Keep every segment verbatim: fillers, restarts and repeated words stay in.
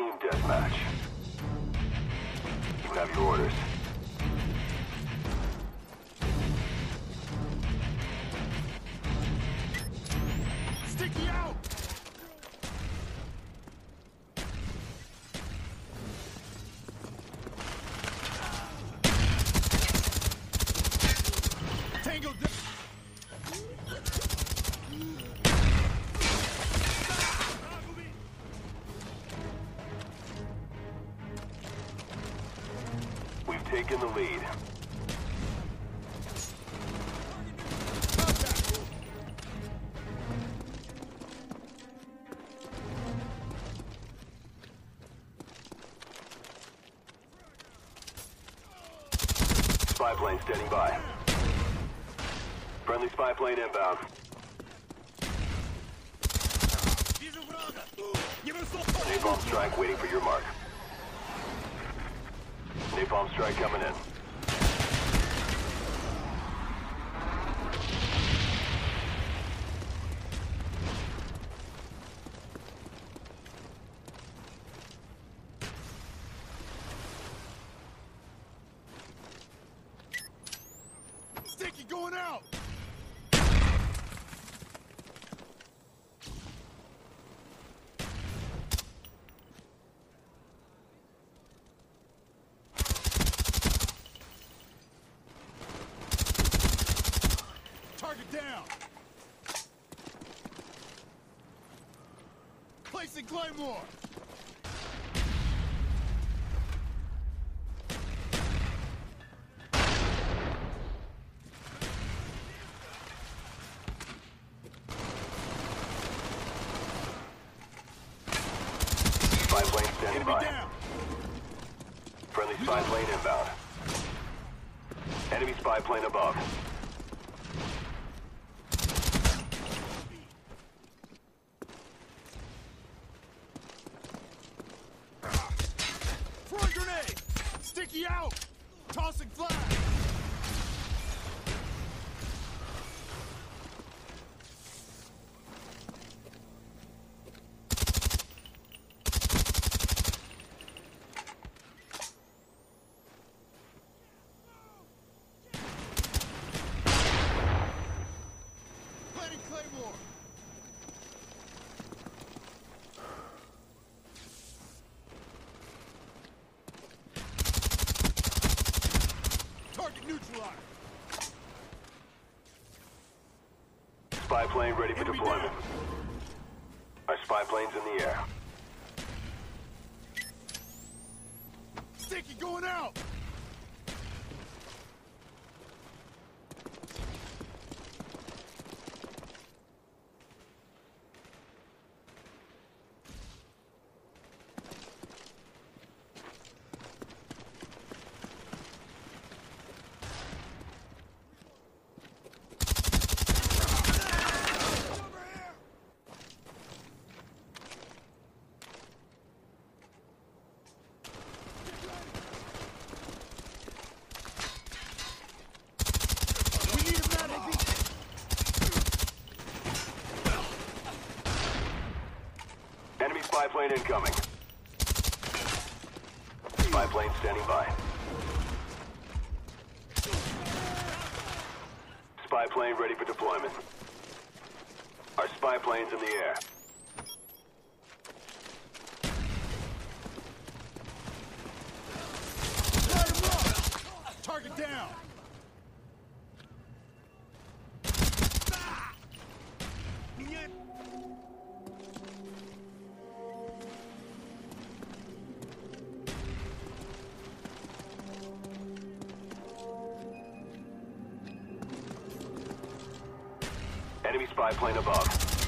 Team deathmatch. You have your orders. Sticky out! Tango down! We've taken the lead. Spy plane standing by. Friendly spy plane inbound. Napalm strike waiting for your mark. Napalm strike coming in. Sticky going out! Target down! Placing Claymore! Spy plane standing Enemy by. down! Friendly spy plane inbound. Enemy spy plane above. Front grenade! Sticky out! Tossing flag! Planting Claymore! Target neutralized! Spy plane ready for Enemy deployment. down. Our spy plane's in the air. Sticky going out! We need a medic! Enemy spy plane incoming. Spy plane standing by. Spy plane ready for deployment. Our spy plane's in the air. Light 'em up! Target down! Enemy spy plane above.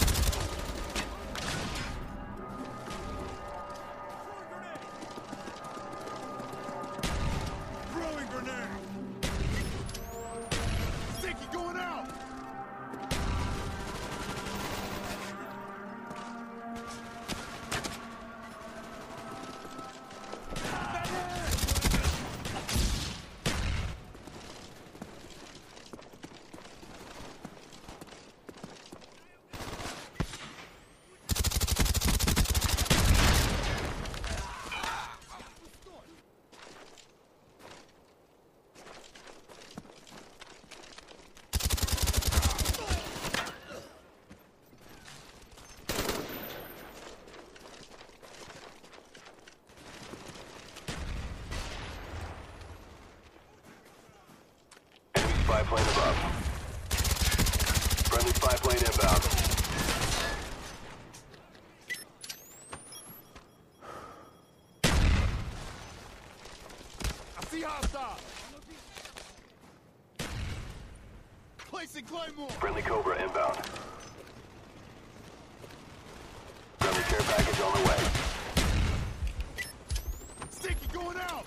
Throwing grenade! Sticky going out! spy plane above. Friendly spy plane inbound. I see hostile. Placing Claymore. Friendly Cobra inbound. Friendly care package on the way. Sticky going out.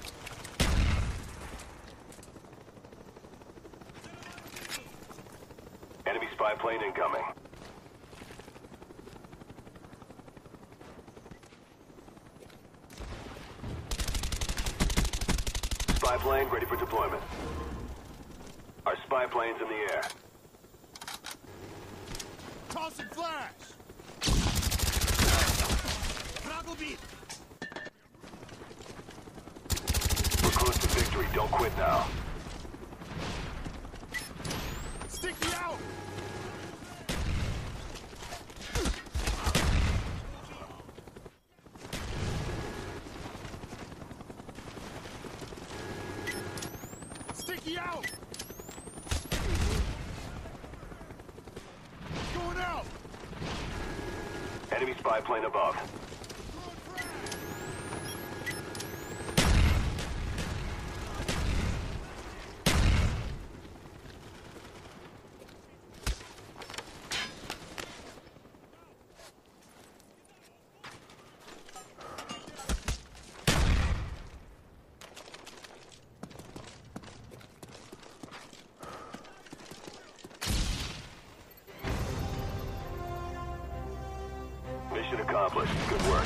Enemy spy plane incoming. Spy plane ready for deployment. Our spy plane's in the air. Tossing flash. Craggle beat. We're close to victory. Don't quit now. Sticky out. Sticky out. Going out. Enemy spy plane above. Mission accomplished. Good work.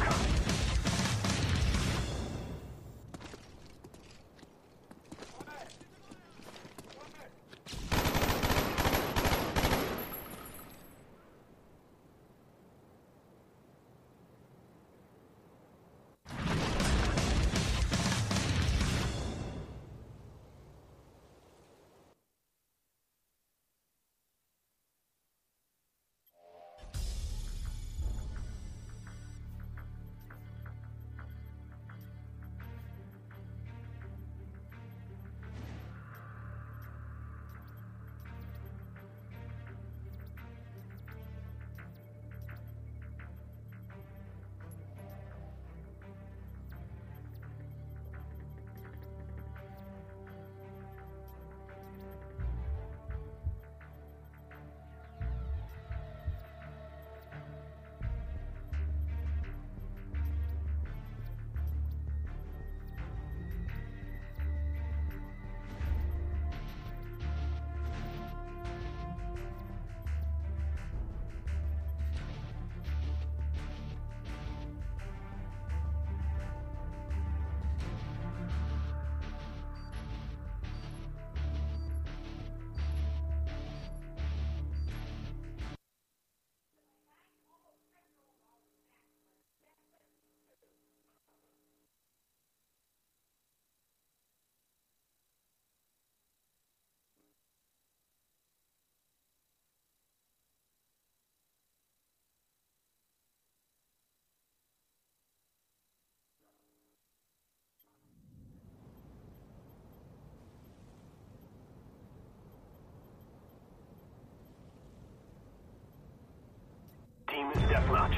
Team is deathmatch.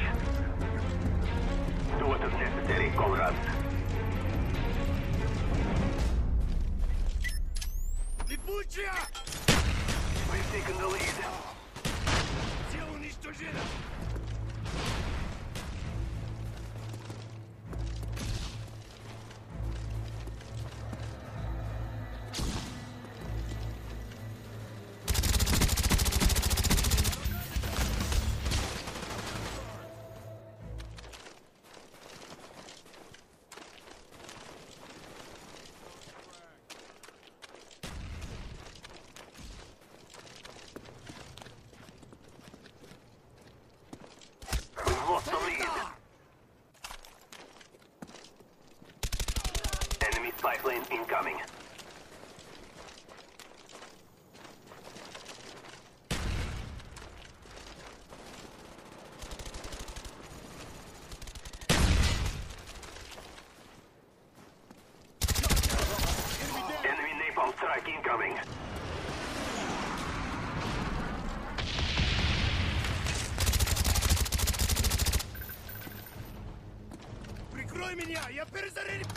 Do what is necessary, comrades. Липучая! We've taken the lead. Тело уничтожено! Lost the lead. Enemy spy plane incoming. Enemy napalm strike incoming. Прикрой меня! Я перезарядил!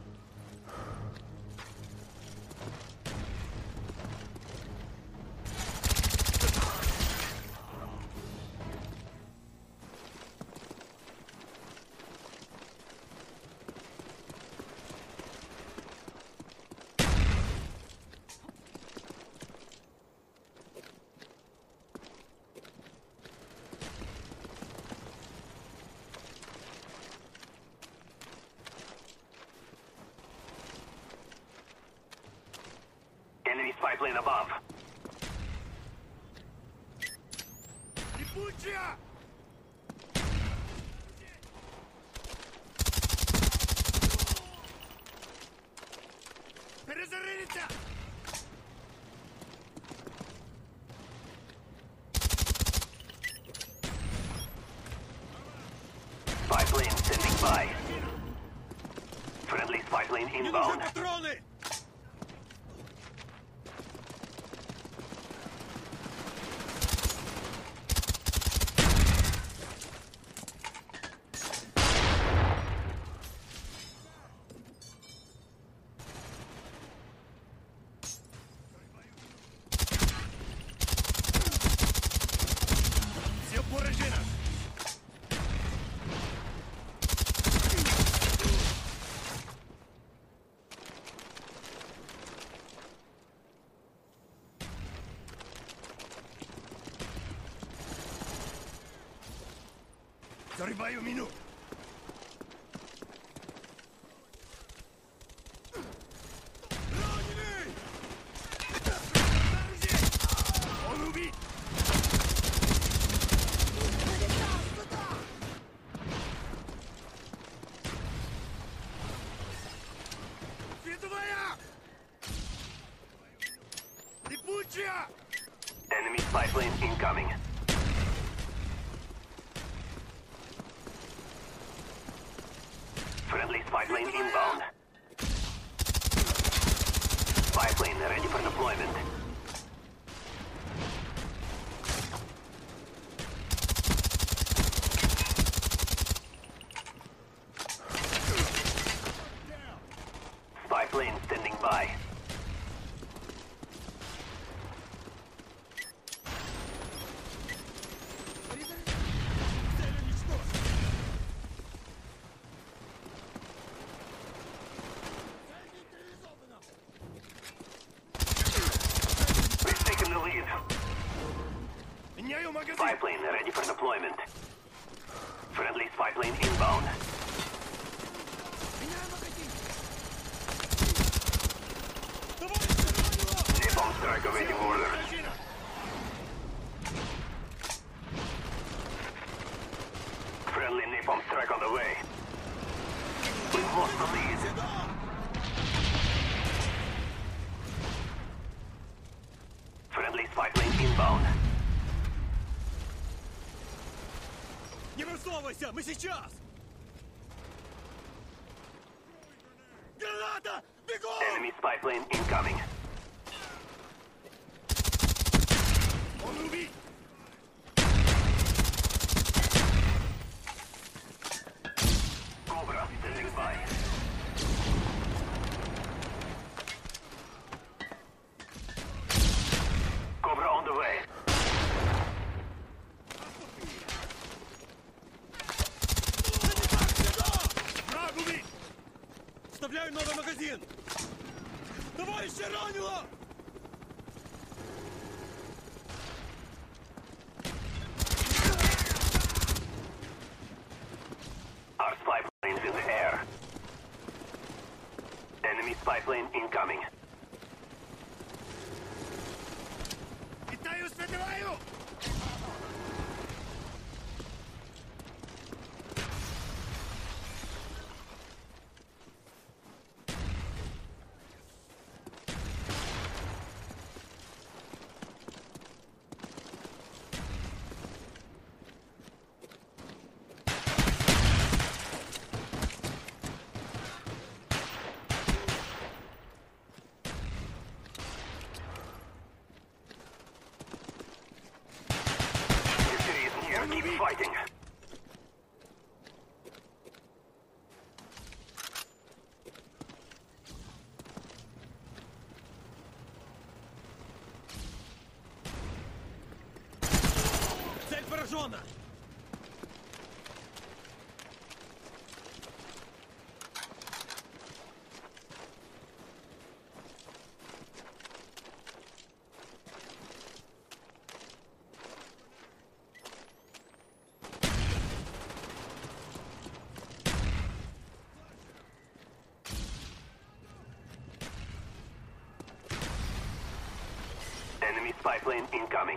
Enemy spy plane above. Липучая! Перезарядите! Spy plane standing by. Friendly spy plane Мне нужны inbound. патроны! Все поражено! Зарываю мину! Раненый! Он убит! Световая! Липучая! Enemy spy plane incoming. Friendly spy plane inbound. Spy plane ready for deployment. Spy plane standing by. Цель уничтожена! Цель нейтрализована! We've taken the lead. Меняю магазин! Spy plane ready for deployment. Friendly spy plane inbound. Меняю магазин! Товарищи, ранило! Napalm strike awaiting orders. Поражено! Friendly napalm strike on the way. We've lost the lead. Сюда! Friendly spy plane inbound. Не высовывайся! Мы сейчас! Граната! Бегом! Enemy spy plane incoming. Он убит! Cobra standing by. Cobra on the way. Враг убит! Вставляю новый магазин! Товарищи, ранило! Our spy plane's in the air. Enemy spy plane incoming. Витаю, световаю! Заражено! Enemy spy plane incoming.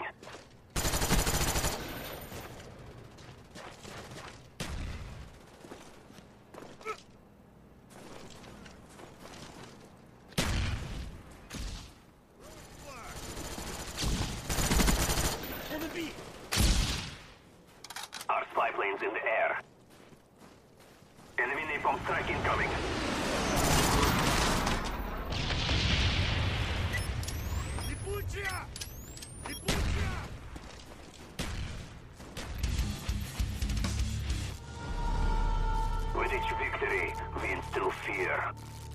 On the beat! Our spy plane's in the air. Enemy napalm strike incoming. Липучая! Липучая! With each victory, we instill fear.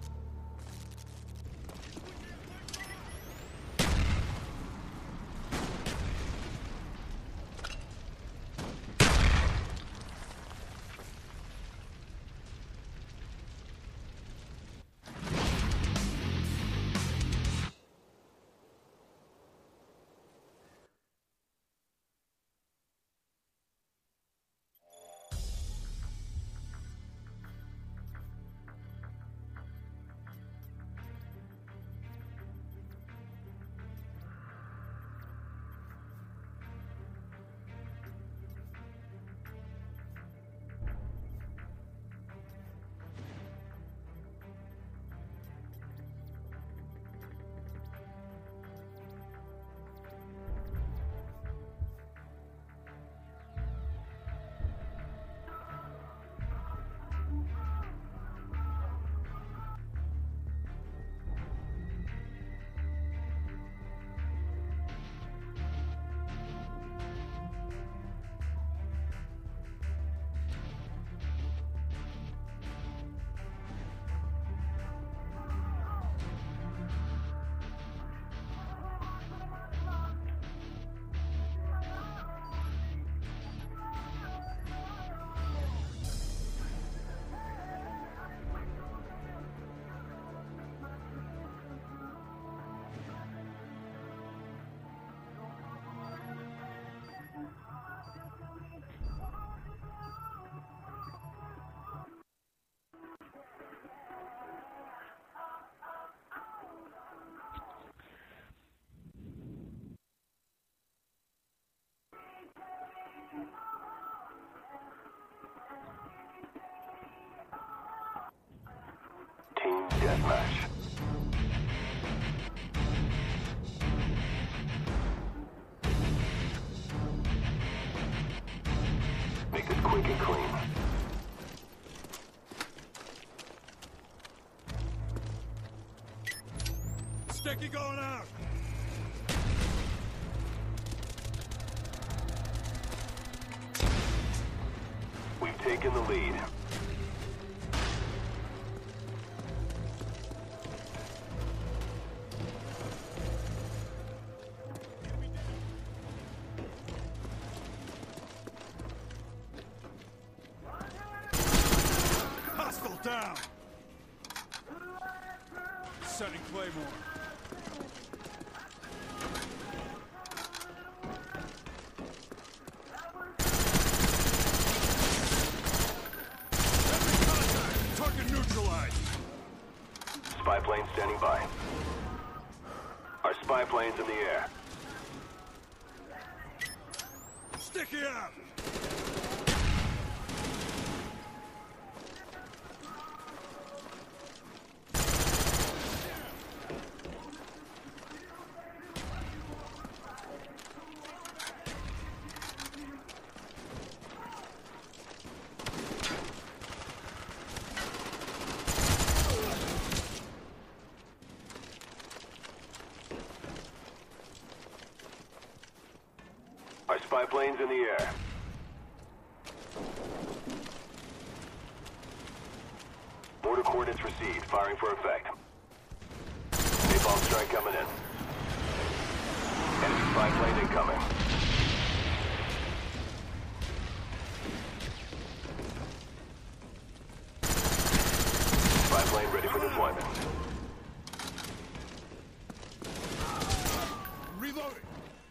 Team deathmatch. Make this quick and clean. Sticky going out! We've taken the lead. Hostile down! Setting Claymore. Enemy contact! Target neutralized! Spy plane standing by. Our spy plane's in the air. Sticky out! Our spy plane's in the air. Border coordinates received. Firing for effect. Napalm strike coming in. Enemy spy plane incoming. plane ready for deployment. Reloading.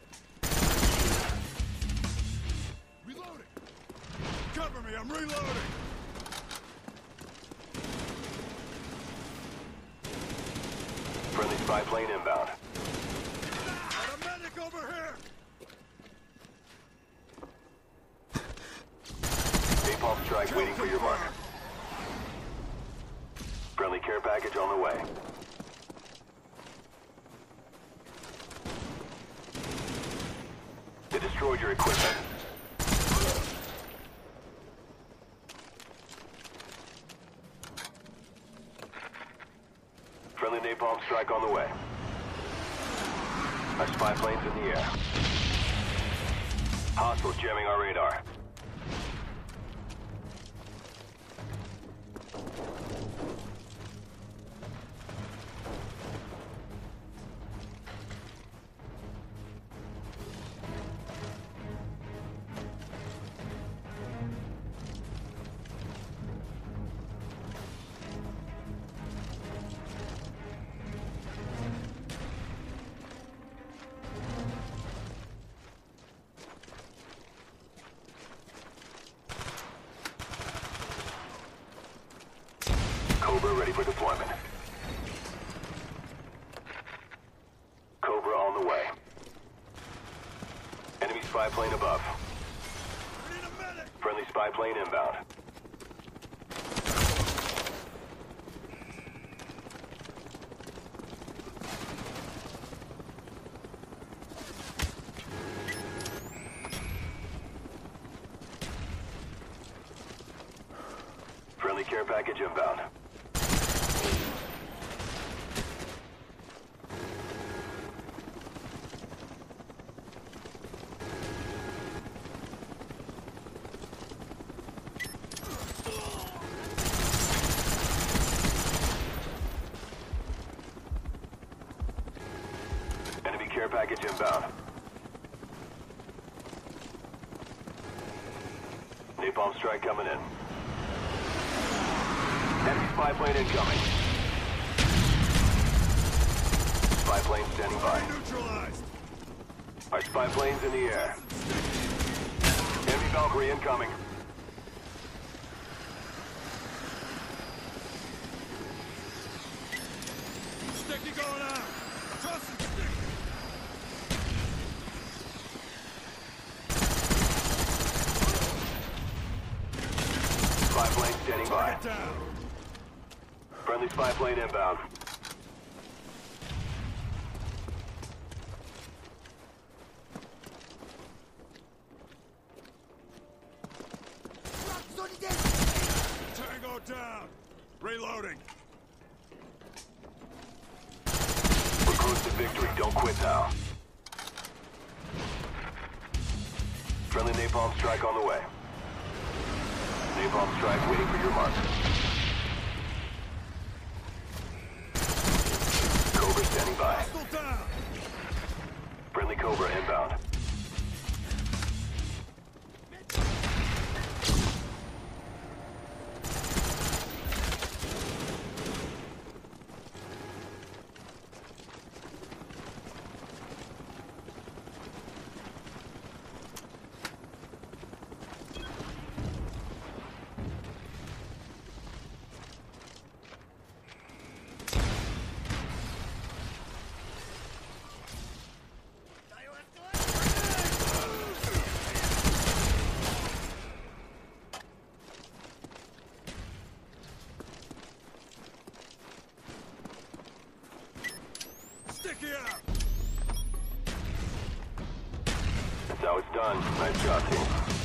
Reloading. Cover me, I'm reloading. Friendly spy plane inbound. Got a medic over here. Napalm strike waiting for your mark. Friendly care package on the way. They destroyed your equipment. Friendly napalm strike on the way. Our spy plane's in the air. Hostiles jamming our radar. Cobra ready for deployment. Cobra on the way. Enemy spy plane above. We need a medic. Friendly spy plane inbound. Friendly care package inbound. Enemy care package inbound. Napalm strike coming in. Enemy spy plane incoming. Spy plane standing by. Neutralized. Our spy plane's in the air. Enemy Valkyrie incoming. Sticky going out. Tossing sticky. Spy plane standing by. Target down. Friendly spy plane inbound. Tango down. Reloading. We're close to victory. Don't quit now. Friendly napalm strike on the way. Napalm strike waiting for your mark. Cobra standing by. Hostile down. Friendly Cobra inbound. Sticky out. That's how it's done. Nice job, team.